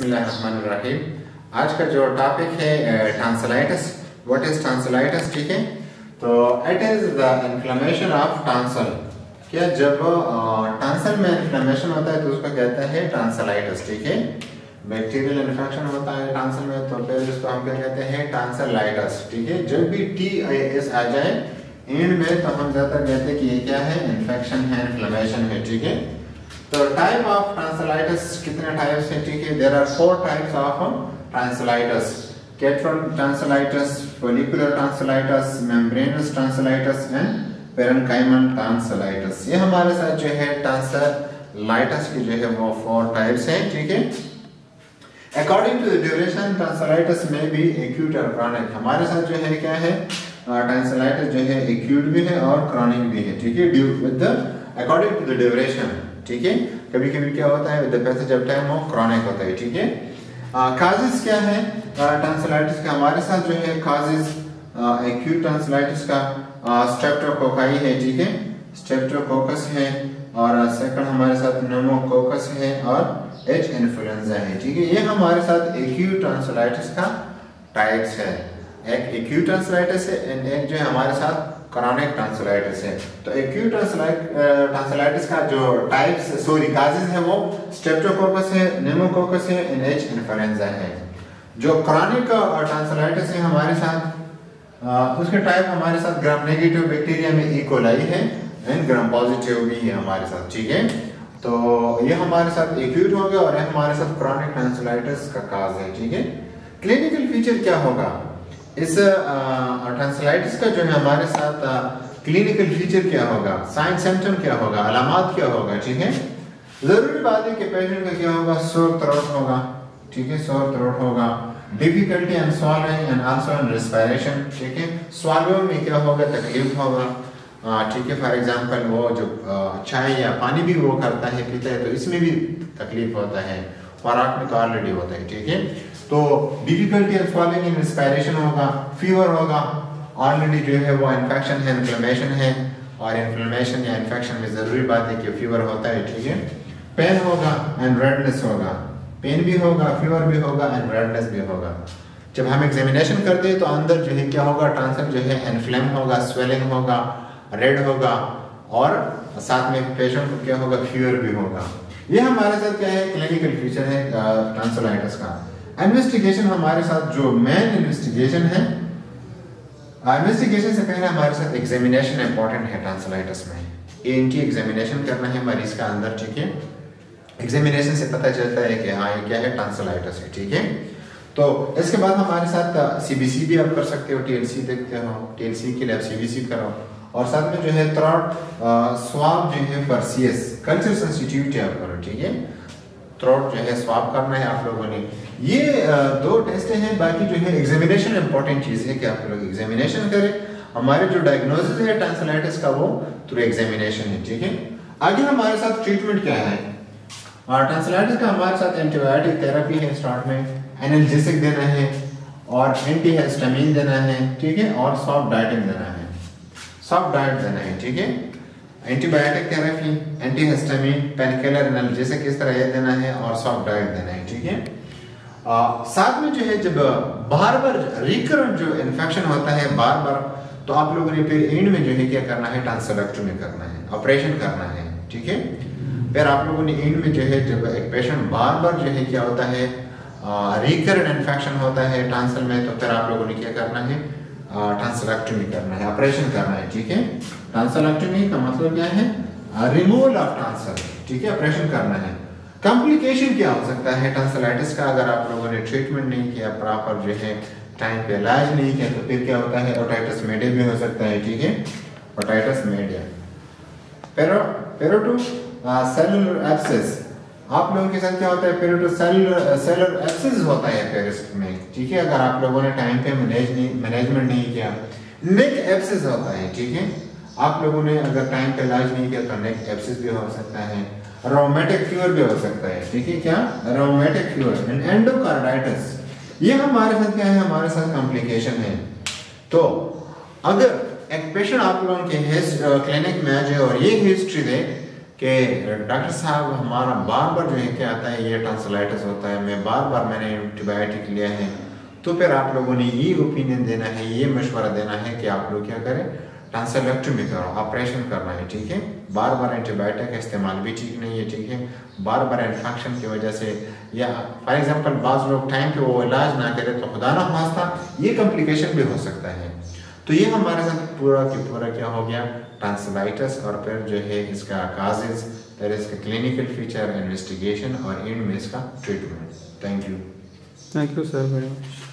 बिस्मिल्लाहिर्रहमानिर्रहीम। आज का जो टॉपिक है टॉन्सिलाइटिस। What is tonsillitis? ठीक है, तो it is the inflammation of tonsil. क्या जब टॉन्सिल में इन्फ्लेमेशन होता है तो उसको कहते हैं टॉन्सिलाइटिस। ठीक है, बैक्टीरियल इन्फेक्शन होता है टॉन्सिल में तो फिर उसको हम क्या कहते हैं? टॉन्सिलाइटिस। ठीक है, जब भी TIS आ जाए एंड में तो हम ज्यादातर कहते हैं कि ये क्या है? इन्फेक्शन है, इन्फ्लेमेशन है। ठीक है, तो टाइप ऑफ टॉन्सिलाइटिस कितने टाइप्स हैं? ठीक है, there are 4 types of tonsillitis: catarrhal tonsillitis, follicular tonsillitis, membranous tonsillitis and parenchymal tonsillitis. ये हमारे साथ जो है टॉन्सिलाइटिस की जो है वो 4 टाइप्स हैं। ठीक है, according to the duration tonsillitis में भी एक्यूट और क्रॉनिक। हमारे साथ जो है क्या है? टॉन्सिलाइटिस जो है एक्यूट भी है और क्रॉनिक भी है। ठीक है, due with the according to the duration. ठीक है, कभी कभी क्या होता है? With the passage of time वो क्रॉनिक होता है। ठीक है, काजेस क्या है टॉन्सिलाइटिस का? हमारे साथ जो है काजेस एक्यूट टॉन्सिलाइटिस का स्ट्रेप्टोकोकाई है। ठीक है, स्ट्रेप्टोकोकस है और सेकंड हमारे साथ न्यूमोकोकस है और H इन्फ्लुएंजा है। ठीक है, ये हमारे साथ एक्यूट टॉन्सिलाइटिस का टाइप्स है। एक एक्यूट टॉन्सिलाइटिस है एंड एक जो है हमारे साथ क्रॉनिक टॉन्सिलाइटिस है। तो एक्यूट टॉन्सिलाइटिस का जो टाइप्स काजेस है वो स्ट्रेप्टोकोकस है, न्यूमोकोकस है एंड H इन्फ्लुएंजा है। जो क्रॉनिक टॉन्सिलाइटिस है हमारे साथ उसके टाइप हमारे साथ ग्राम नेगेटिव बैक्टीरिया में E. coli है एंड ग्राम पॉजिटिव भी है हमारे साथ। ठीक है, तो ये हमारे साथ एक्यूट हो गया और ये हमारे साथ क्रॉनिक टॉन्सिलाइटिस का काज है। ठीक है, क्लिनिकल फीचर क्या होगा इस टॉन्सिलाइटिस का? जो है हमारे साथ क्लिनिकल फीचर क्या होगा, साइन सिम्टम क्या होगा, अलामत क्या होगा? ठीक है, जरूरी बात है कि पेशेंट का क्या होगा? सोर थ्रोट होगा। ठीक है, सोर थ्रोट होगा, difficulty in swallowing and also in respiration. ठीक है, स्वॉलो में क्या होगा? तकलीफ होगा। ठीक है, फॉर एग्जांपल वो जो चाय या पानी भी वो करता है पीता है तो इसमें भी तकलीफ होता है, खुराक में तो ऑलरेडी होता है। ठीक है, तो difficulty in swallowing and respiration होगा, फीवर होगा, ऑलरेडी जो है वो इन्फेक्शन है, इन्फ्लेमेशन है और इन्फ्लेमेशन या इन्फेक्शन में जरूरी बात है कि फीवर होता है। ठीक है, पेन होगा एंड रेडनेस होगा, पेन भी होगा, फीवर भी होगा एंड रेडनेस भी होगा। जब हम एग्जामिनेशन करते हैं तो अंदर जो है क्या होगा? टॉन्सिल जो है इन्फ्लेम होगा, स्वेलिंग होगा, रेड होगा और साथ में पेशेंट को क्या होगा? फीवर भी होगा। ये हमारे साथ क्या है? क्लिनिकल फीचर है टॉन्सिलाइटिस का। इन्वेस्टिगेशन हमारे साथ जो मेन इन्वेस्टिगेशन है, इन्वेस्टिगेशन से पहले हमारे साथ एग्जामिनेशन इंपॉर्टेंट है टॉन्सिलाइटिस में। ENT एग्जामिनेशन करना है मरीज का अंदर। ठीक है, एग्जामिनेशन से पता चलता है कि हाँ ये क्या है? टॉन्सिलाइटिस है। ठीक है, तो इसके बाद हमारे साथ CBC भी आप कर सकते हो, TLC देखते हो, TLC के लिए आप CBC करो और साथ में जो है थ्रोट स्वाब जो है फॉर CS कल्चर सेंसिटिविटी आप करो। ठीक है, थ्रोट जो है स्वाब करना है आप लोगों ने। ये 2 टेस्ट हैं। बाकी जो है एग्जामिनेशन इंपॉर्टेंट चीज है कि आप लोग एग्जामिनेशन करें। हमारे जो डायग्नोसिस है टॉन्सिलाइटिस का वो थ्रू एग्जामिनेशन है। ठीक है, आगे हमारे साथ ट्रीटमेंट क्या है टॉन्सिलाइटिस का? हमारे साथ एंटीबायोटिक थेरेपी है, स्टार्ट में एनाल्जेसिक देना है और एंटीहिस्टामिन देना है। ठीक है, और सॉफ्ट डाइटिंग देना है, सॉफ्ट डाइट देना है। ठीक है, antibiotic therapy, antihistamine, painkiller, analgesic इस तरह ये देना है और सॉफ्ट डाइट देना है। ठीक है, साथ में जो है जब बार बार रिकरेंट जो इन्फेक्शन होता है बार बार तो आप लोगों ने फिर एंड में जो है क्या करना है? टॉन्सिलेक्टोमी करना है, ऑपरेशन करना है। ठीक है, फिर आप लोगों ने एंड में जो है जब एक पेशेंट बार बार जो है क्या होता है? रिकरेंट इन्फेक्शन होता है टॉन्सिल में तो फिर आप लोगों ने क्या करना है? टॉन्सिलेक्टोमी करना है, ऑपरेशन करना है। ठीक है, टॉन्सिलेक्टोमी का मतलब क्या है? Removal of tonsil. ठीक है, ऑपरेशन करना है। कॉम्प्लिकेशन क्या हो सकता है टॉन्सिलाइटिस का? अगर आप लोगों ने ट्रीटमेंट नहीं किया, प्रॉपर जो है टाइम पे इलाज नहीं किया तो फिर क्या होता है? ओटाइटिस मीडिया भी हो सकता है। ठीक है, otitis media, peritonsillar abscess. आप लोगों के साथ क्या होता है? पेरिटो सेलुलर एब्सेस होता है पेरिस में। ठीक है, अगर आप लोगों ने टाइम पे मैनेजमेंट नहीं किया। नेक एब्सेस होता है। ठीक है, आप लोगों ने अगर टाइम पे इलाज नहीं किया तो नेक एब्सेस भी हो सकता है, रोमेटिक फीवर भी हो सकता है। ठीक है, क्या? Rheumatic fever and endocarditis. ये हमारे साथ क्या है? हमारे साथ कॉम्प्लिकेशन है। तो अगर एक पेशेंट आप लोगों के क्लिनिक में आ जाए और ये हिस्ट्री दे कि डॉक्टर साहब हमारा बार बार जो है क्या आता है, ये टॉन्सिलाइटिस होता है, मैं बार बार मैंने एंटीबायोटिक लिया है, तो फिर आप लोगों ने ये ओपिनियन देना है, ये मशवरा देना है कि आप लोग क्या करें, टॉन्सिलेक्टोमी करो, ऑपरेशन करना है, ठीक है। बार बार एंटीबायोटिक का इस्तेमाल भी ठीक नहीं है, ठीक है। बार बार इन्फेक्शन की वजह से, या फॉर एग्जांपल बाज़ लोग टाइम पे वो इलाज ना करें तो खुदा ना खास्ता ये कॉम्प्लिकेशन भी हो सकता है। तो ये हमारे साथ पूरा की पूरा क्या हो गया, टॉन्सिलाइटिस, और फिर जो है इसका काजेज, फिर इसका क्लिनिकल फीचर, इन्वेस्टिगेशन और एंड में इसका treatment. Thank you sir very much.